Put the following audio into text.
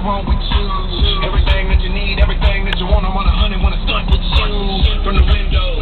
I want with you. Everything that you need, everything that you want, I want a honey, wanna stunt with you. From the window.